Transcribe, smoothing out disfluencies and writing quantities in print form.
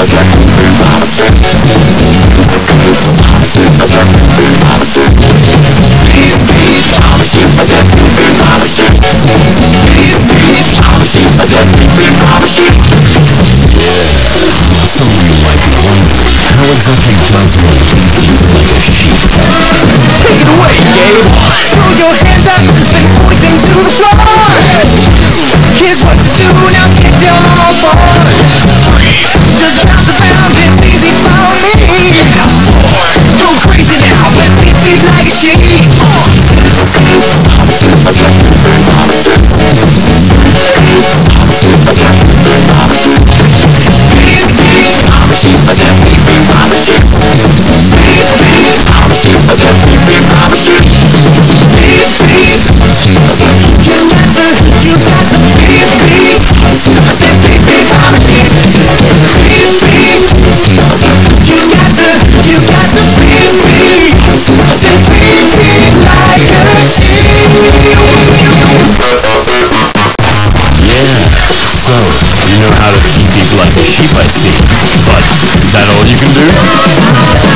Some of you might be wondering, how exactly does one beat you like a sheep? Take it away, Gabe! Throw your hands up and point them to the floor! Here's what to do, now get down on all fours! Just bounce around, it's easy for me! Go crazy now, let me beat like a sheep! So, you know how to beat people like a sheep, I see. But, is that all you can do?